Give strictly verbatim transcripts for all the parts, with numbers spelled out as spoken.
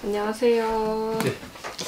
안녕하세요. 네.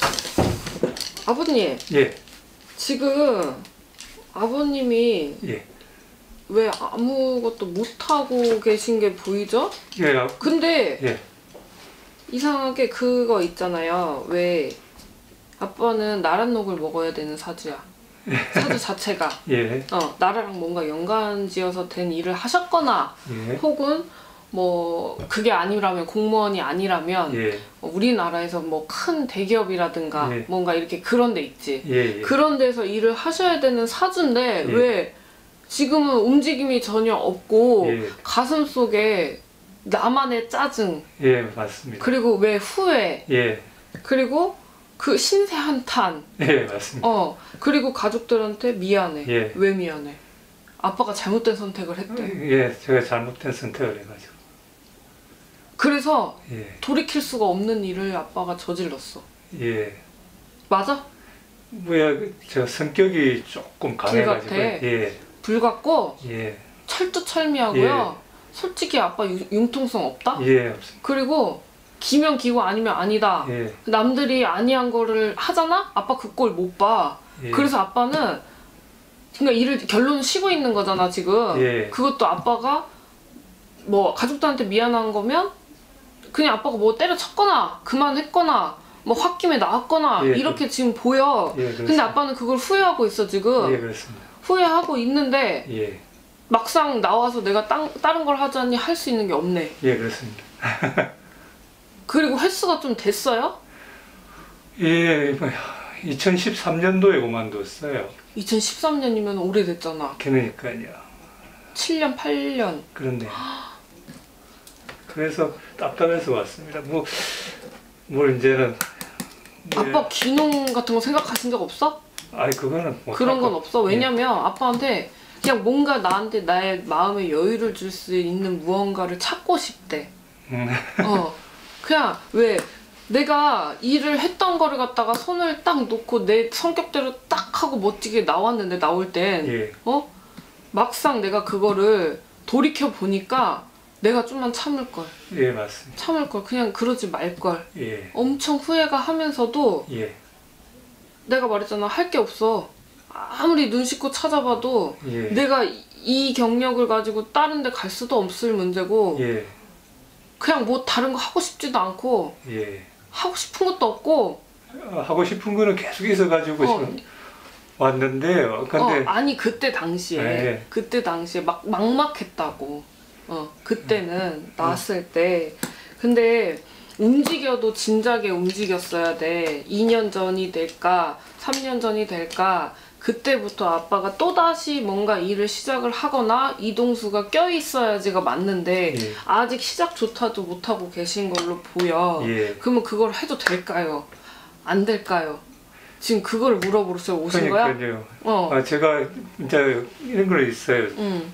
아버님. 예. 지금 아버님이 예. 왜 아무것도 못하고 계신 게 보이죠? 예. 아, 근데 예. 이상하게 그거 있잖아요. 왜 아빠는 나랏녹을 먹어야 되는 사주야. 사주 자체가. 예. 어, 나라랑 뭔가 연관지어서 된 일을 하셨거나 예. 혹은 뭐 그게 아니라면 공무원이 아니라면 예. 우리나라에서 뭐 큰 대기업이라든가 예. 뭔가 이렇게 그런 데 있지. 예. 예. 그런 데서 일을 하셔야 되는 사주인데 예. 왜 지금은 움직임이 전혀 없고 예. 가슴 속에 나만의 짜증, 예, 맞습니다. 그리고 왜 후회, 예. 그리고 그 신세 한탄, 예, 맞습니다. 어 그리고 가족들한테 미안해. 예. 왜 미안해? 아빠가 잘못된 선택을 했대. 예, 제가 잘못된 선택을 해가지고. 그래서 예. 돌이킬 수가 없는 일을 아빠가 저질렀어. 예. 맞아? 뭐야, 저 성격이 조금 강해가지고. 불같아. 예. 불같고 예. 철두철미하고요. 솔직히 아빠 유, 융통성 없다? 예, 없습니다. 그리고 기면 기고 아니면 아니다. 예. 남들이 아니한 거를 하잖아? 아빠 그 꼴 못 봐. 예. 그래서 아빠는 그러니까 일을 결론을 쉬고 있는 거잖아 지금. 예. 그것도 아빠가 뭐 가족들한테 미안한 거면 그냥 아빠가 뭐 때려쳤거나 그만했거나 뭐 홧김에 나왔거나 예. 이렇게 지금 보여. 예, 근데 그렇습니다. 아빠는 그걸 후회하고 있어 지금. 예, 그렇습니다. 후회하고 있는데 예. 막상 나와서 내가 땅, 다른 걸 하자니 할 수 있는 게 없네. 예, 그렇습니다. 그리고 횟수가 좀 됐어요? 예, 뭐, 이천십삼 년도에 그만뒀어요. 이천십삼 년이면 오래됐잖아. 그러니까요. 칠 년, 팔 년. 그런데 그래서 답답해서 왔습니다. 뭐, 뭘 이제는 뭐, 아빠 귀농 같은 거 생각하신 적 없어? 아니 그거는 못 그런 건 하고. 없어. 왜냐면 아빠한테 그냥 뭔가 나한테 나의 마음에 여유를 줄 수 있는 무언가를 찾고 싶대. 음. 어, 그냥 왜 내가 일을 했던 거를 갖다가 손을 딱 놓고 내 성격대로 딱 하고 멋지게 나왔는데 나올 땐 예. 어? 막상 내가 그거를 돌이켜 보니까 내가 좀만 참을 걸. 예, 맞습니다. 참을 걸. 그냥 그러지 말 걸. 예. 엄청 후회가 하면서도 예. 내가 말했잖아. 할 게 없어. 아무리 눈 씻고 찾아봐도 예. 내가 이, 이 경력을 가지고 다른 데 갈 수도 없을 문제고 예. 그냥 뭐 다른 거 하고 싶지도 않고 예. 하고 싶은 것도 없고 어, 하고 싶은 거는 계속 있어가지고 어. 지금 왔는데요. 근데 어, 아니 그때 당시에 예. 그때 당시에 막 막막했다고. 어 그때는 나왔을 때. 근데 움직여도 진작에 움직였어야 돼. 이 년 전이 될까 삼 년 전이 될까. 그때부터 아빠가 또다시 뭔가 일을 시작을 하거나 이동수가 껴있어야지가 맞는데 예. 아직 시작조차도 못하고 계신 걸로 보여. 예. 그러면 그걸 해도 될까요? 안 될까요? 지금 그걸 물어보러 오신 거야? 그러니까요. 어. 아, 제가 이제 이런 거 있어요. 응.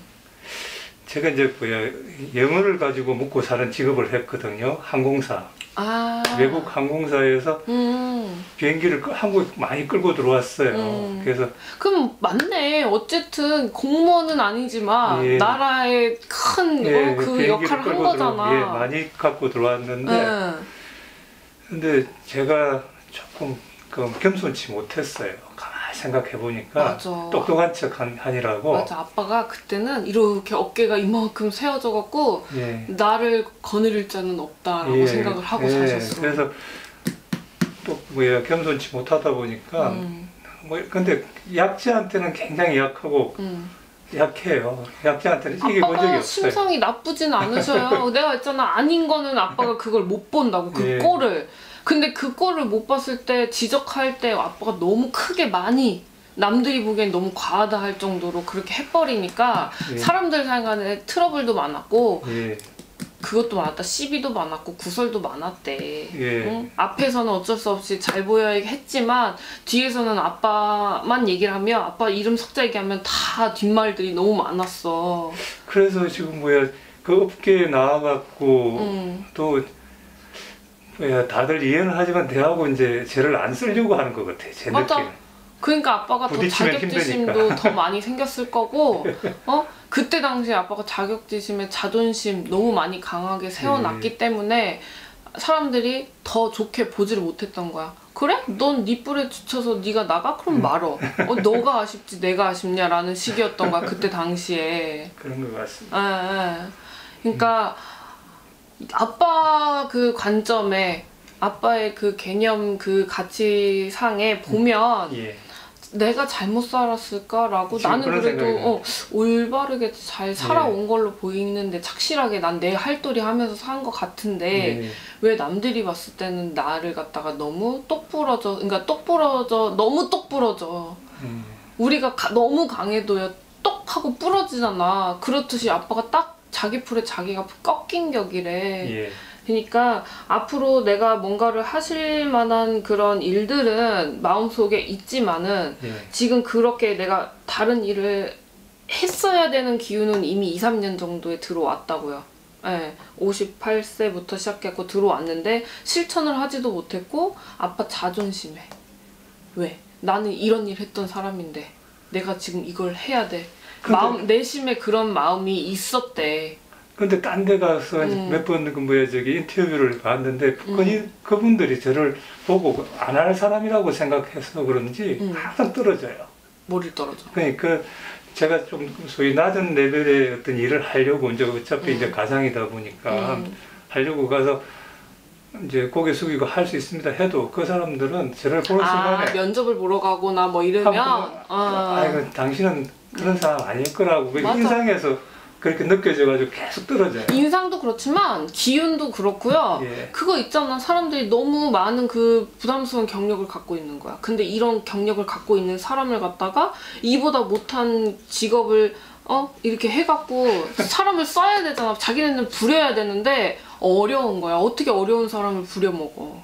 제가 이제 뭐야 영어를 가지고 먹고 사는 직업을 했거든요. 항공사. 아. 외국 항공사에서 음. 비행기를 끌- 한국 많이 끌고 들어왔어요. 음. 그래서 그럼 맞네. 어쨌든 공무원은 아니지만 예. 나라의 큰 예, 어, 그 비행기를 역할을 한 끌고 거잖아. 들어, 예, 많이 갖고 들어왔는데 응. 근데 제가 조금 그 겸손치 못했어요. 가만히 생각해 보니까 맞아. 똑똑한 척 한, 하니라고. 맞아. 아빠가 그때는 이렇게 어깨가 이만큼 세워져 갖고 예. 나를 거느릴 자는 없다라고 예, 생각을 하고 예, 사셨어. 그래서 또 뭐야 겸손치 못하다 보니까 음. 뭐 근데 약자한테는 굉장히 약하고 음. 약해요. 약자한테는 이게 본 적이 아빠가 없어요. 심성이 나쁘진 않으셔요. 내가 했잖아. 아닌 거는 아빠가 그걸 못 본다고. 그 예. 꼴을. 근데 그 꼴을 못 봤을 때 지적할 때 아빠가 너무 크게 많이 남들이 보기엔 너무 과하다 할 정도로 그렇게 해버리니까 예. 사람들 사이간에 트러블도 많았고 예. 그것도 많았다. 시비도 많았고 구설도 많았대. 예. 응? 앞에서는 어쩔 수 없이 잘 보여야 했지만 뒤에서는 아빠만 얘기를 하면 아빠 이름 석자 얘기하면 다 뒷말들이 너무 많았어. 그래서 지금 뭐야 그 업계에 나와갖고 응. 또 뭐야 다들 이해는 하지만 대하고 이제 쟤를 안 쓰려고 하는 것 같아. 제 맞아. 느낌. 그러니까 아빠가 더 부딪히면 자격지심도 힘드니까. 더 많이 생겼을 거고 어 그때 당시에 아빠가 자격지심에 자존심 너무 많이 강하게 세워놨기 예. 때문에 사람들이 더 좋게 보지를 못했던 거야. 그래? 넌 네 뿔에 지쳐서 네가 나가? 그럼 말어. 어, 너가 아쉽지 내가 아쉽냐라는 식이었던 거야 그때 당시에. 그런 것 같습니다. 예, 예. 그러니까 아빠 그 관점에 아빠의 그 개념 그 가치상에 보면 예. 내가 잘못 살았을까라고 지금 나는 그런 그래도 생각이 어, 올바르게 잘 살아온 걸로 보이는데 착실하게 난 내 할도리 하면서 산 것 같은데 예. 왜 남들이 봤을 때는 나를 갖다가 너무 똑부러져 그러니까 똑부러져 너무 똑부러져 음. 우리가 가, 너무 강해도요 똑 하고 부러지잖아. 그렇듯이 아빠가 딱 자기 풀에 자기가 꺾인 격이래. 예. 그러니까 앞으로 내가 뭔가를 하실 만한 그런 일들은 마음속에 있지만은 예. 지금 그렇게 내가 다른 일을 했어야 되는 기운은 이미 이, 삼 년 정도에 들어왔다고요. 예, 오십팔 세부터 시작했고 들어왔는데 실천을 하지도 못했고 아빠 자존심에 왜? 나는 이런 일 했던 사람인데 내가 지금 이걸 해야 돼. 근데- 마음, 내심에 그런 마음이 있었대. 근데 딴 데 가서 음. 몇 번 그 뭐야 저기 인터뷰를 봤는데 그 그분들이 저를 보고 안 할 사람이라고 생각해서 그런지 음. 항상 떨어져요. 머리를 떨어져. 그러니까 제가 좀 소위 낮은 레벨의 어떤 일을 하려고 이제 어차피 음. 이제 가장이다 보니까 음. 하려고 가서 이제 고개 숙이고 할 수 있습니다 해도 그 사람들은 저를 보는 아, 순간에 면접을 보러 가거나 뭐 이러면 한번, 아, 아이고 당신은 그런 사람 아닐 거라고 그 맞아. 인상에서 그렇게 느껴져가지고 계속 떨어져요. 인상도 그렇지만 기운도 그렇고요. 예. 그거 있잖아. 사람들이 너무 많은 그 부담스러운 경력을 갖고 있는 거야. 근데 이런 경력을 갖고 있는 사람을 갖다가 이보다 못한 직업을 어 이렇게 해갖고 사람을 써야 되잖아. 자기네는 부려야 되는데 어려운 거야. 어떻게 어려운 사람을 부려먹어.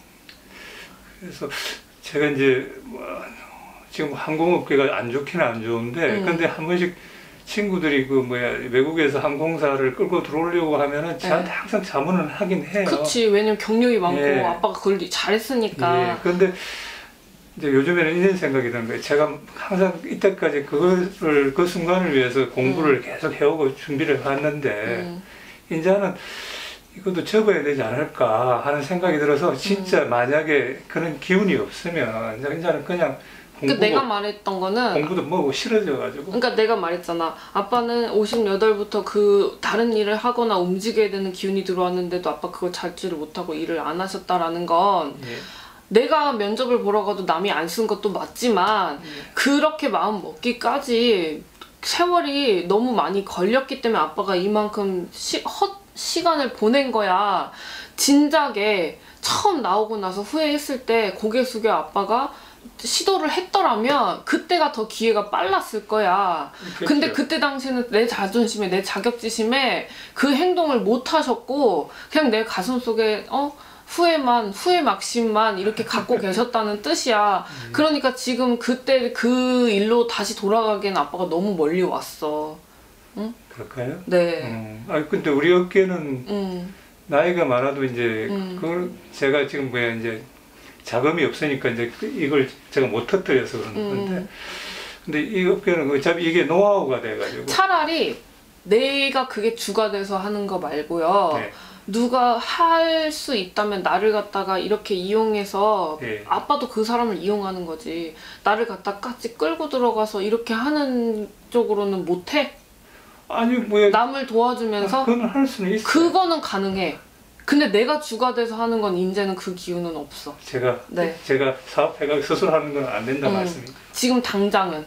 그래서 제가 이제 뭐 지금 항공업계가 안 좋기는 안 좋은데 음. 근데 한 번씩 친구들이 그 뭐야 외국에서 항공사를 끌고 들어오려고 하면은 저한테 네. 항상 자문을 하긴 해요. 그치. 왜냐면 경력이 많고 예. 아빠가 그걸 잘했으니까. 예. 그런데 이제 요즘에는 이런 생각이 드는 거예요. 제가 항상 이때까지 그거를 그 순간을 위해서 공부를 계속 해오고 준비를 해왔는데 음. 이제는 이것도 접어야 되지 않을까 하는 생각이 들어서 진짜 만약에 그런 기운이 없으면 이제는 그냥 그 공부도, 내가 말했던 거는 공부도 뭐고 싫어져가지고 그러니까 내가 말했잖아. 아빠는 오십팔부터 그 다른 일을 하거나 움직여야 되는 기운이 들어왔는데도 아빠 그걸 찾지를 못하고 일을 안 하셨다라는 건 예. 내가 면접을 보러 가도 남이 안 쓴 것도 맞지만 그렇게 마음 먹기까지 세월이 너무 많이 걸렸기 때문에 아빠가 이만큼 시, 헛 시간을 보낸 거야. 진작에 처음 나오고 나서 후회했을 때 고개 숙여 아빠가 시도를 했더라면 그때가 더 기회가 빨랐을 거야. 그렇죠. 근데 그때 당시에는 내 자존심에 내 자격지심에 그 행동을 못 하셨고 그냥 내 가슴 속에 어 후회만 후회 막심만 이렇게 갖고 계셨다는 뜻이야. 음. 그러니까 지금 그때 그 일로 다시 돌아가기엔 아빠가 너무 멀리 왔어. 그럴까요? 네. 음. 아 근데 우리 업계는 음. 나이가 많아도 이제 음. 그걸 제가 지금 뭐야 이제 자금이 없으니까 이제 그- 이걸 제가 못 터뜨려서 그런 건데 음. 근데 이 업계는 어차피 이게 노하우가 돼가지고 차라리 내가 그게 주가 돼서 하는 거 말고요. 네. 누가 할 수 있다면 나를 갖다가 이렇게 이용해서 네. 아빠도 그 사람을 이용하는 거지. 나를 갖다 같이 끌고 들어가서 이렇게 하는 쪽으로는 못해. 아니 뭐야 남을 도와주면서 그건 할 수는 있어. 그거는 가능해. 근데 내가 주가 돼서 하는 건 이제는 그 기운은 없어. 제가 네. 제가 사업해가 스스로하는 건 안 된다 음. 말씀이죠. 지금 당장은.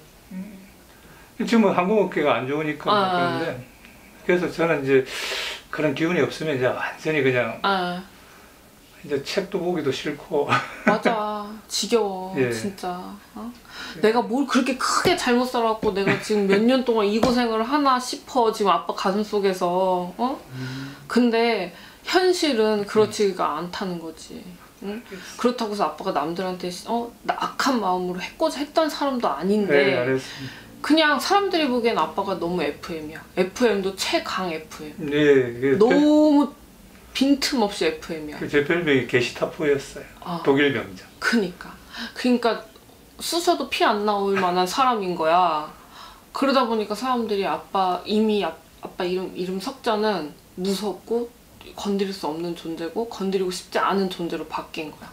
지금은 항공업계가 안 좋으니까 뭐 아. 그런데 그래서 저는 이제 그런 기운이 없으면 이제 완전히 그냥 아 이제 책도 보기도 싫고 맞아. 지겨워. 예. 진짜. 어? 내가 뭘 그렇게 크게 잘못 살았고 내가 지금 몇 년 동안 이 고생을 하나 싶어. 지금 아빠 가슴속에서. 어? 근데 현실은 그렇지가 않다는 거지. 응? 그렇다고 해서 아빠가 남들한테 어? 나 악한 마음으로 했고자 했던 사람도 아닌데 네, 알았습니다. 그냥 사람들이 보기엔 아빠가 너무 에프엠이야. 에프엠도 최강 에프엠. 네, 그 너무 빈틈없이 에프엠이야. 그 제 별명이 게시타포였어요. 아, 독일 병장. 그니까. 그니까 쑤셔도 피 안 나올 만한 사람인 거야. 그러다 보니까 사람들이 아빠 이미 아, 아빠 이름 이름 석자는 무섭고 건드릴 수 없는 존재고 건드리고 싶지 않은 존재로 바뀐 거야.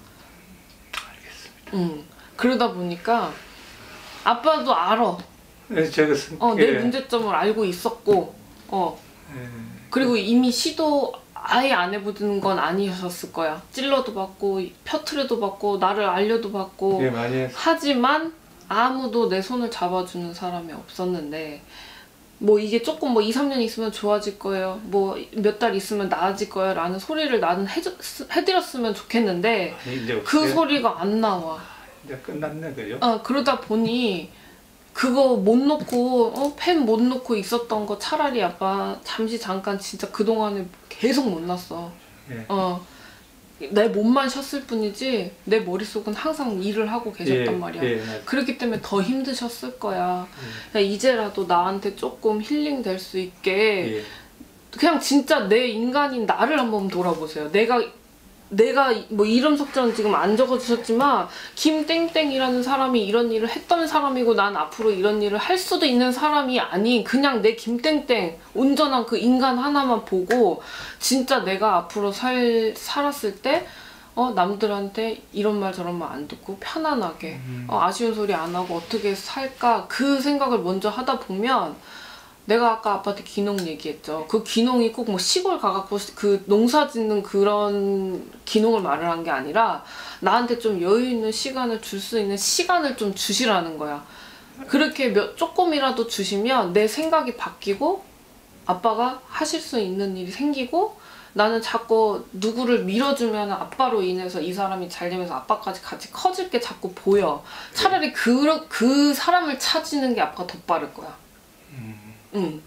알겠습니다. 응. 그러다 보니까 아빠도 알아. 네, 제가 쓴 어, 내 게- 문제점을 알고 있었고, 어. 예. 그리고 이미 시도 아예 안 해보는 건 아니셨을 거야. 찔러도 받고, 펴트려도 받고, 나를 알려도 받고. 예, 많이 했어요. 하지만 아무도 내 손을 잡아주는 사람이 없었는데, 뭐 이게 조금 뭐 이, 삼 년 있으면 좋아질 거예요. 뭐 몇 달 있으면 나아질 거예요. 라는 소리를 나는 해줬, 해드렸으면 좋겠는데, 아니, 이제 그 없어요? 소리가 안 나와. 이제 끝났네, 그죠? 어, 그러다 보니 그거 못 놓고 어, 펜 못 놓고 있었던 거 차라리 아빠 잠시 잠깐 진짜 그동안에 계속 못 놨어. 예. 어, 내 몸만 쉬었을 뿐이지 내 머릿속은 항상 일을 하고 계셨단 예, 말이야. 예, 맞- 그렇기 때문에 더 힘드셨을 거야. 예. 그냥 이제라도 나한테 조금 힐링 될 수 있게 예. 그냥 진짜 내 인간인 나를 한번 돌아보세요. 내가 내가 뭐 이름 석자는 지금 안 적어주셨지만 김땡땡이라는 사람이 이런 일을 했던 사람이고 난 앞으로 이런 일을 할 수도 있는 사람이 아닌 그냥 내 김땡땡 온전한 그 인간 하나만 보고 진짜 내가 앞으로 살, 살았을 때 어, 남들한테 이런 말 저런 말 안 듣고 편안하게 음. 어, 아쉬운 소리 안 하고 어떻게 살까 그 생각을 먼저 하다 보면 내가 아까 아빠한테 귀농 얘기했죠. 그 귀농이 꼭 뭐 시골 가갖고 그 농사 짓는 그런 귀농을 말을 한 게 아니라 나한테 좀 여유 있는 시간을 줄 수 있는 시간을 좀 주시라는 거야. 그렇게 몇, 조금이라도 주시면 내 생각이 바뀌고 아빠가 하실 수 있는 일이 생기고 나는 자꾸 누구를 밀어주면 아빠로 인해서 이 사람이 잘 되면서 아빠까지 같이 커질 게 자꾸 보여. 차라리 그, 그 사람을 찾는 게 아빠가 더 빠를 거야. 음. 응.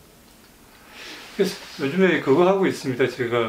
그래서 요즘에 그거 하고 있습니다. 제가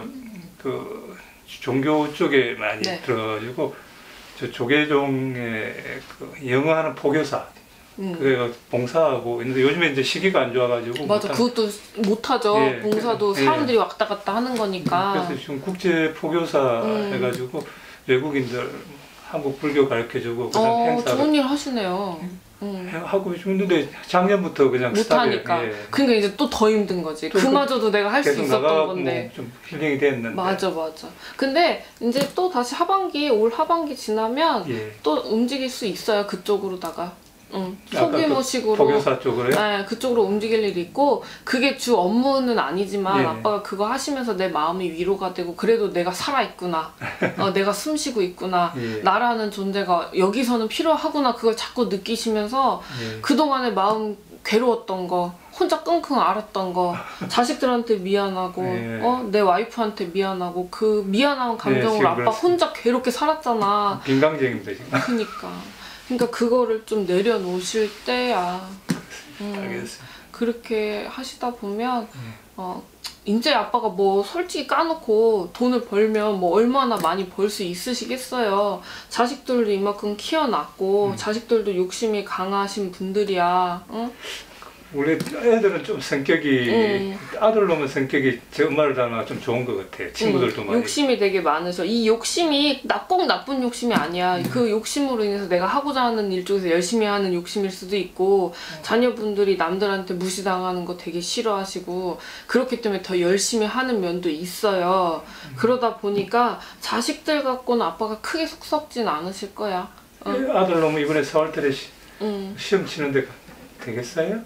그 종교 쪽에 많이 네. 들어가지고 저 조계종의 그 영어하는 포교사 응. 그래가 봉사하고 있는데 요즘에 이제 시기가 안 좋아가지고 맞아, 못하- 그것도 못하죠. 예, 봉사도 예. 사람들이 왔다 갔다 하는 거니까. 그래서 지금 국제 포교사 음. 해가지고 외국인들 한국 불교 가르쳐주고 그다음 어, 행사 좋은 일 하시네요. 응. 하고 있는데 작년부터 그냥 못하니까. 스탑에, 예. 그러니까 이제 또 더 힘든 거지. 또 그마저도 내가 할 수 계속 있었던 나가고 건데. 좀 힐링이 됐는데 맞아, 맞아. 근데 이제 또 다시 하반기, 올 하반기 지나면 예. 또 움직일 수 있어요. 그쪽으로다가. 응. 아까 소규모식으로. 그 포교사 쪽으로요? 네, 그쪽으로 움직일 일이 있고 그게 주 업무는 아니지만 예. 아빠가 그거 하시면서 내 마음이 위로가 되고 그래도 내가 살아있구나. 어, 내가 숨쉬고 있구나. 예. 나라는 존재가 여기서는 필요하구나. 그걸 자꾸 느끼시면서 예. 그동안에 마음 괴로웠던 거 혼자 끙끙 앓았던 거 자식들한테 미안하고 예. 어, 내 와이프한테 미안하고 그 미안한 감정으로 지금 아빠 그렇습니다. 혼자 괴롭게 살았잖아. 빈강쟁입니다 지금. 그니까 그러니까 그거를 좀 내려놓으실 때야. 음, 알겠습니다. 그렇게 하시다 보면 예. 어 이제 아빠가 뭐 솔직히 까놓고 돈을 벌면 뭐 얼마나 많이 벌 수 있으시겠어요. 자식들도 이만큼 키워놨고 음. 자식들도 욕심이 강하신 분들이야. 응? 원래 애들은 좀 성격이 음. 아들 놈은 성격이 제 엄마를 닮아 좀 좋은 것 같아요. 친구들도 응, 많이. 욕심이 되게 많으셔. 이 욕심이 나 꼭 나쁜 욕심이 아니야. 그 욕심으로 인해서 내가 하고자 하는 일 쪽에서 열심히 하는 욕심일 수도 있고 자녀분들이 남들한테 무시당하는 거 되게 싫어하시고 그렇기 때문에 더 열심히 하는 면도 있어요. 그러다 보니까 자식들 갖고는 아빠가 크게 속 썩진 않으실 거야. 어. 아들 놈은 이번에 사월달에 시, 응. 시험 치는데 되겠어요?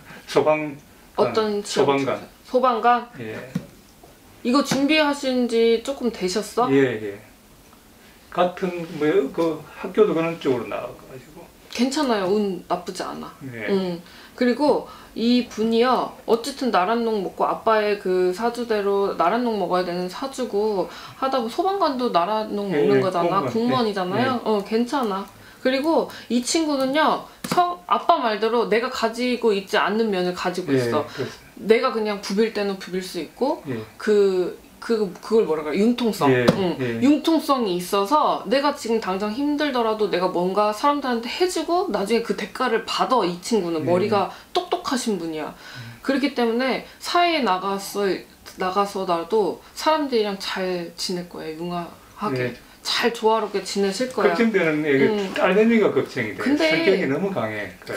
소방 어떤 시험 소방관. 치세요? 소방관? 예. 이거 준비하신 지 조금 되셨어? 예, 예. 같은 뭐 그 학교도 그런 쪽으로 나와가지고. 괜찮아요. 운 나쁘지 않아. 예. 음. 그리고 이 분이요, 어쨌든 나랏농 먹고 아빠의 그 사주대로 나랏농 먹어야 되는 사주고 하다 보면 소방관도 나랏농 먹는 예, 거잖아. 공무원. 공무원이잖아요. 예. 어, 괜찮아. 그리고 이 친구는요, 성, 아빠 말대로 내가 가지고 있지 않는 면을 가지고 예, 있어. 그렇습니다. 내가 그냥 부빌 때는 부빌 수 있고, 예. 그, 그, 그걸 뭐라 그래? 융통성. 예, 응. 예. 융통성이 있어서 내가 지금 당장 힘들더라도 내가 뭔가 사람들한테 해주고 나중에 그 대가를 받아, 이 친구는. 예. 머리가 똑똑하신 분이야. 그렇기 때문에 사회에 나가서, 나가서라도 사람들이랑 잘 지낼 거예요, 융화하게. 예. 잘 조화롭게 지내실 거야. 걱정되는 얘기, 음. 딸내미가 걱정이 돼. 근데 성격이 너무 강해. 그래.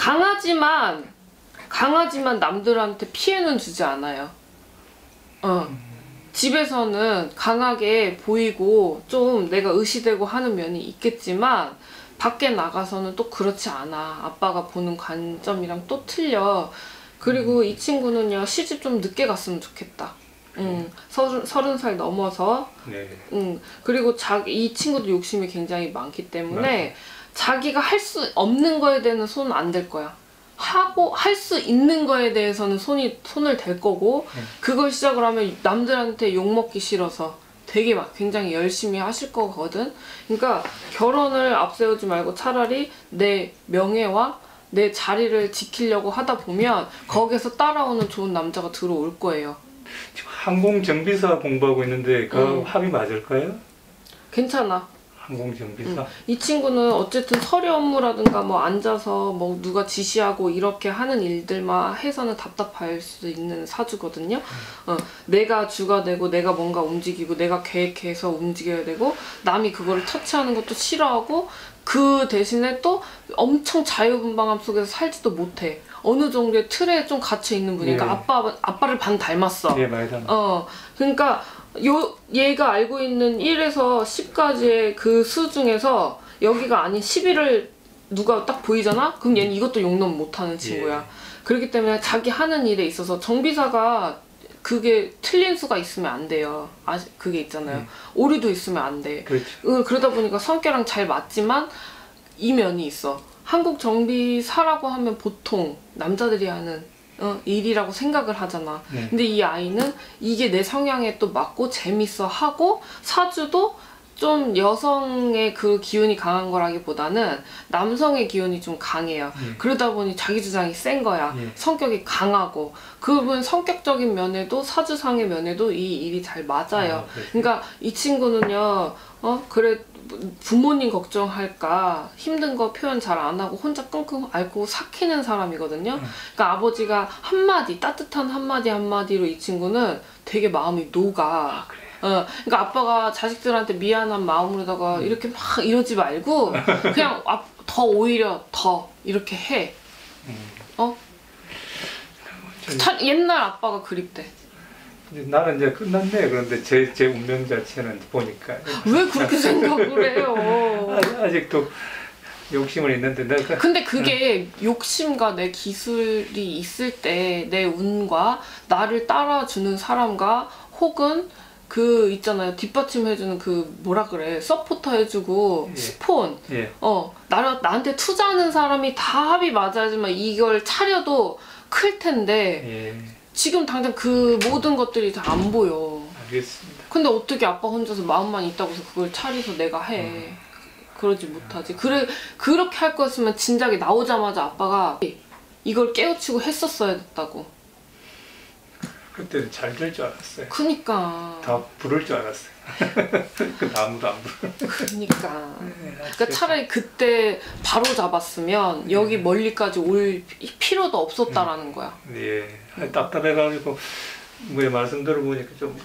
강하지만, 강하지만 남들한테 피해는 주지 않아요. 어. 집에서는 강하게 보이고 좀 내가 의시되고 하는 면이 있겠지만 밖에 나가서는 또 그렇지 않아. 아빠가 보는 관점이랑 또 틀려. 그리고 이 친구는요, 시집 좀 늦게 갔으면 좋겠다. 음, 서른, 서른 살 넘어서. 네. 음, 그리고 자기, 이 친구도 욕심이 굉장히 많기 때문에 맞아. 자기가 할 수 없는 거에 대해서는 손 안 댈 거야. 하고 할 수 있는 거에 대해서는 손이 손을 댈 거고 네. 그걸 시작을 하면 남들한테 욕먹기 싫어서 되게 막 굉장히 열심히 하실 거거든. 그러니까 결혼을 앞세우지 말고 차라리 내 명예와 내 자리를 지키려고 하다 보면 거기서 따라오는 좋은 남자가 들어올 거예요. 지금 항공정비사 공부하고 있는데 그 음. 합이 맞을까요? 괜찮아. 항공정비사? 응. 이 친구는 어쨌든 서류 업무라든가 뭐 앉아서 뭐 누가 지시하고 이렇게 하는 일들만 해서는 답답할 수 있는 사주거든요. 응. 어, 내가 주가 되고 내가 뭔가 움직이고 내가 계획해서 움직여야 되고 남이 그거를 터치하는 것도 싫어하고 그 대신에 또 엄청 자유분방함 속에서 살지도 못해. 어느 정도의 틀에 좀 갇혀 있는 분이니까 예. 아빠, 아빠를 반 닮았어. 예, 많이 닮았어. 어, 그러니까 요, 얘가 알고 있는 일에서 십까지의 그 수 중에서 여기가 아닌 십일을 누가 딱 보이잖아? 그럼 얘는 이것도 용납 못하는 친구야. 예. 그렇기 때문에 자기 하는 일에 있어서 정비사가 그게 틀린 수가 있으면 안 돼요. 아, 그게 있잖아요. 음. 오류도 있으면 안 돼. 그렇죠. 어, 그러다 보니까 성격랑 잘 맞지만 이 면이 있어. 한국 정비사라고 하면 보통 남자들이 하는 어, 일이라고 생각을 하잖아. 네. 근데 이 아이는 이게 내 성향에 또 맞고 재밌어 하고 사주도 좀 여성의 그 기운이 강한 거라기보다는 남성의 기운이 좀 강해요. 예. 그러다 보니 자기 주장이 센 거야. 예. 성격이 강하고 그분 성격적인 면에도 사주상의 면에도 이 일이 잘 맞아요. 아, 그러니까 이 친구는요, 어 그래 부모님 걱정할까 힘든 거 표현 잘 안 하고 혼자 끙끙 앓고 삭히는 사람이거든요. 음. 그러니까 아버지가 한마디 따뜻한 한마디 한마디로 이 친구는 되게 마음이 녹아. 아, 어, 그러니까 아빠가 자식들한테 미안한 마음으로다가 음. 이렇게 막 이러지 말고 그냥 더 오히려 더 이렇게 해. 음. 어? 차, 옛날 아빠가 그립대. 나는 이제 끝났네. 그런데 제, 제 운명 자체는 보니까 왜 그렇게 생각을 해요? 아직도 욕심은 있는데 내가 근데 그게 응. 욕심과 내 기술이 있을 때 내 운과 나를 따라주는 사람과 혹은 그 있잖아요, 뒷받침해주는 그 뭐라 그래, 서포터 해주고 예. 스폰 예. 어 나, 나한테 투자하는 사람이 다 합이 맞아야지만 이걸 차려도 클 텐데 예. 지금 당장 그 모든 것들이 다 안 보여. 알겠습니다. 근데 어떻게 아빠 혼자서 마음만 있다고 해서 그걸 차려서 내가 해. 음. 그러지 못하지. 그래, 그렇게 할 거였으면 진작에 나오자마자 아빠가 이걸 깨우치고 했었어야 됐다고. 그때는 잘 될 줄 알았어요. 그니까. 다 부를 줄 알았어요. 그 아무도 안 부르. 그니까. 그러니까 차라리 그때 바로 잡았으면 여기 멀리까지 올 필요도 없었다라는 거야. 예. 답답해가지고 뭐 말씀 들어보니까 좀.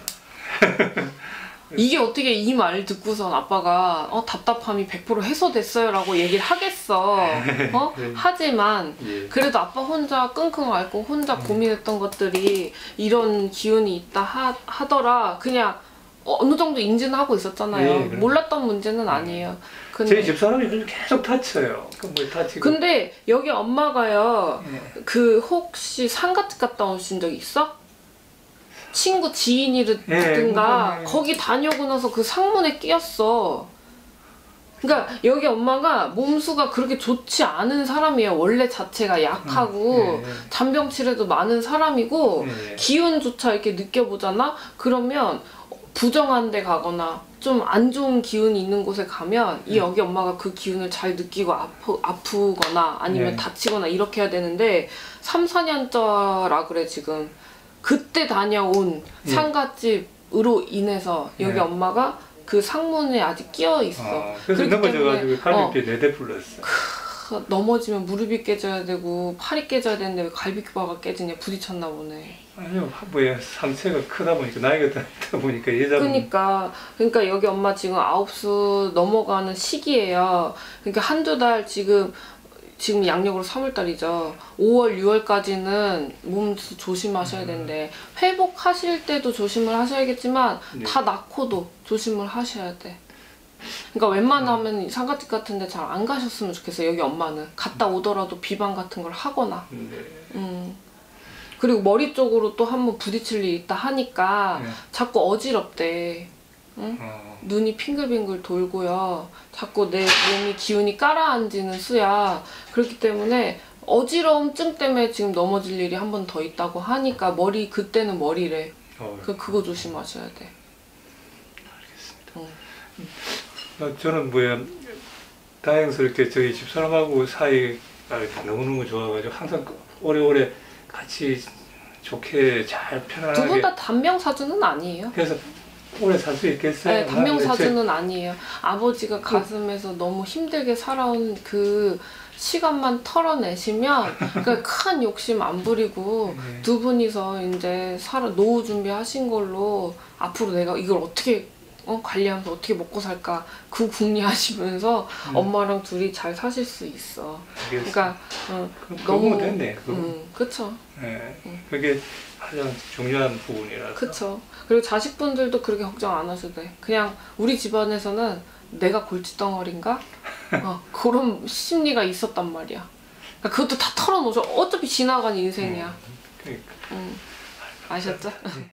이게 어떻게 이 말 듣고선 아빠가 어, 답답함이 백 퍼센트 해소됐어요 라고 얘기를 하겠어. 어? 네. 하지만 예. 그래도 아빠 혼자 끙끙 앓고 혼자 음. 고민했던 것들이 이런 기운이 있다 하, 하더라. 그냥 어느 정도 인지는 하고 있었잖아요. 예, 몰랐던 문제는 아니에요. 근데 제 집사람이 계속 다쳐요. 그 뭐 다치고. 근데 여기 엄마가요. 예. 그 혹시 상가집 갔다 오신 적 있어? 친구 지인이든가 예, 거기 다녀오고 나서 그 상문에 끼었어. 그러니까 여기 엄마가 몸수가 그렇게 좋지 않은 사람이에요. 원래 자체가 약하고 음, 예, 예. 잔병치레도 많은 사람이고 예, 예. 기운조차 이렇게 느껴보잖아? 그러면 부정한 데 가거나 좀 안 좋은 기운이 있는 곳에 가면 이 여기 엄마가 그 기운을 잘 느끼고 아프, 아프거나 아니면 예. 다치거나 이렇게 해야 되는데 삼, 사 년째라 그래 지금. 그때 다녀온 예. 상갓집으로 인해서 여기 예. 엄마가 그 상문에 아직 끼어 있어. 아, 그래서 넘어져가지고 갈비뼈 네 대 불렀어. 크, 넘어지면 무릎이 깨져야 되고 팔이 깨져야 되는데 왜 갈비뼈가 깨지냐, 부딪혔나 보네. 아니요, 뭐야 상체가 크다 보니까 나이가 들다 보니까 여자. 그러니까 그러니까 여기 엄마 지금 아홉 수 넘어가는 시기예요. 그러니까 한두 달 지금 지금 양력으로 삼월달이죠. 오월, 유월까지는 몸 조심하셔야 되는데 회복하실 때도 조심을 하셔야겠지만 네. 다 낳고도 조심을 하셔야 돼. 그러니까 웬만하면 상가집 같은데 잘 안 가셨으면 좋겠어요. 여기 엄마는 갔다 오더라도 비방 같은 걸 하거나. 네. 음. 그리고 머리 쪽으로 또 한번 부딪힐 일이 있다 하니까 네. 자꾸 어지럽대. 응? 어. 눈이 핑글핑글 돌고요. 자꾸 내 몸이 기운이 깔아앉는 수야. 그렇기 때문에 어지러움증 때문에 지금 넘어질 일이 한 번 더 있다고 하니까 머리 그때는 머리래. 어. 그 그거 조심하셔야 돼. 알겠습니다. 응. 어, 저는 뭐야 다행스럽게 저희 집사람하고 사이가 이렇게 너무너무 좋아가지고 항상 오래오래 같이 좋게 잘 편안하게 두 분 다 단명사주는 아니에요. 그래서 오래 살 수 있겠어요? 네, 단명사주는 아니에요. 아버지가 가슴에서 너무 힘들게 살아온 그 시간만 털어내시면 그 큰 욕심 안 부리고 네. 두 분이서 이제 살아 노후 준비하신 걸로 앞으로 내가 이걸 어떻게 어, 관리하면서 어떻게 먹고 살까 그 궁리하시면서 음. 엄마랑 둘이 잘 사실 수 있어. 알겠습니다. 그러니까 어, 그럼 너무 너무 됐네. 그거. 음, 그쵸. 네. 음. 그게 가장 중요한 부분이라서. 그쵸. 그리고 자식분들도 그렇게 걱정 안 하셔도 돼. 그냥 우리 집안에서는 내가 골칫덩어리인가? 어, 그런 심리가 있었단 말이야. 그러니까 그것도 다 털어놓으셔. 어차피 지나간 인생이야. 음, 그러니까. 음, 아셨죠?